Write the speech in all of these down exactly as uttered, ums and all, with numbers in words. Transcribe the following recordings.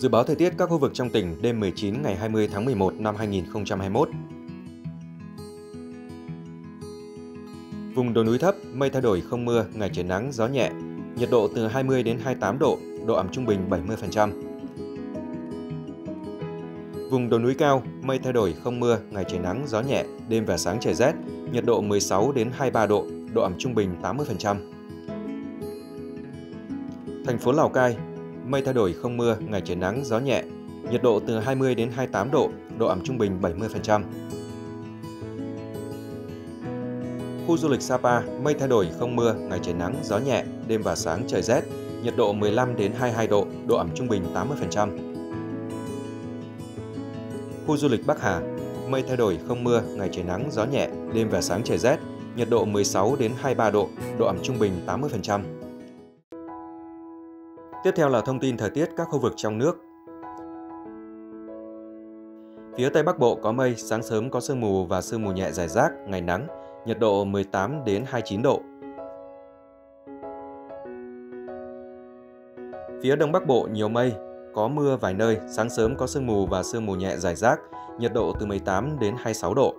Dự báo thời tiết các khu vực trong tỉnh đêm mười chín ngày hai mươi tháng mười một năm hai nghìn không trăm hai mươi mốt. Vùng đồi núi thấp, mây thay đổi không mưa, ngày trời nắng, gió nhẹ, nhiệt độ từ hai mươi đến hai mươi tám độ, độ ẩm trung bình bảy mươi phần trăm. Vùng đồi núi cao, mây thay đổi không mưa, ngày trời nắng, gió nhẹ, đêm và sáng trời rét, nhiệt độ mười sáu đến hai mươi ba độ, độ ẩm trung bình tám mươi phần trăm. Thành phố Lào Cai, mây thay đổi không mưa, ngày trời nắng, gió nhẹ, nhiệt độ từ hai mươi đến hai mươi tám độ, độ ẩm trung bình bảy mươi phần trăm. Khu du lịch Sapa, mây thay đổi không mưa, ngày trời nắng, gió nhẹ, đêm và sáng trời rét, nhiệt độ mười lăm đến hai mươi hai độ, độ ẩm trung bình tám mươi phần trăm. Khu du lịch Bắc Hà, mây thay đổi không mưa, ngày trời nắng, gió nhẹ, đêm và sáng trời rét, nhiệt độ mười sáu đến hai mươi ba độ, độ ẩm trung bình tám mươi phần trăm. Tiếp theo là thông tin thời tiết các khu vực trong nước. Phía Tây Bắc Bộ có mây, sáng sớm có sương mù và sương mù nhẹ rải rác, ngày nắng, nhiệt độ mười tám đến hai mươi chín độ. Phía Đông Bắc Bộ nhiều mây, có mưa vài nơi, sáng sớm có sương mù và sương mù nhẹ rải rác, nhiệt độ từ mười tám đến hai mươi sáu độ.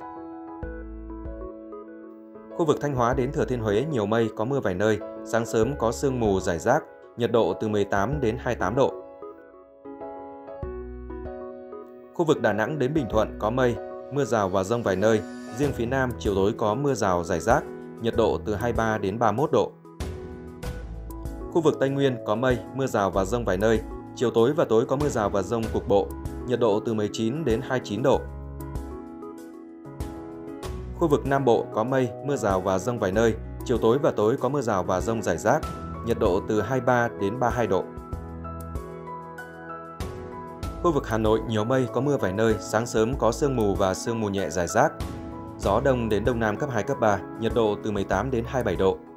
Khu vực Thanh Hóa đến Thừa Thiên Huế nhiều mây, có mưa vài nơi, sáng sớm có sương mù rải rác, nhiệt độ từ mười tám đến hai mươi tám độ. Khu vực Đà Nẵng đến Bình Thuận có mây, mưa rào và dông vài nơi, riêng phía Nam chiều tối có mưa rào rải rác, nhiệt độ từ hai mươi ba đến ba mươi mốt độ. Khu vực Tây Nguyên có mây, mưa rào và dông vài nơi, chiều tối và tối có mưa rào và dông cục bộ, nhiệt độ từ mười chín đến hai mươi chín độ. Khu vực Nam Bộ có mây, mưa rào và dông vài nơi, chiều tối và tối có mưa rào và dông rải rác, nhiệt độ từ hai mươi ba đến ba mươi hai độ. Khu vực Hà Nội nhiều mây, có mưa vài nơi, sáng sớm có sương mù và sương mù nhẹ rải rác. Gió đông đến đông nam cấp hai, cấp ba, nhiệt độ từ mười tám đến hai mươi bảy độ.